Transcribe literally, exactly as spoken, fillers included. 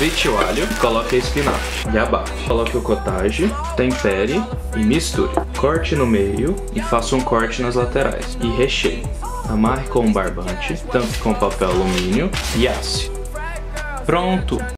Frite o alho, coloque a espinafre e abafe. Coloque o cottage, tempere e misture. Corte no meio e faça um corte nas laterais. E recheie. Amarre com um barbante, tampe com papel alumínio e asse. Pronto!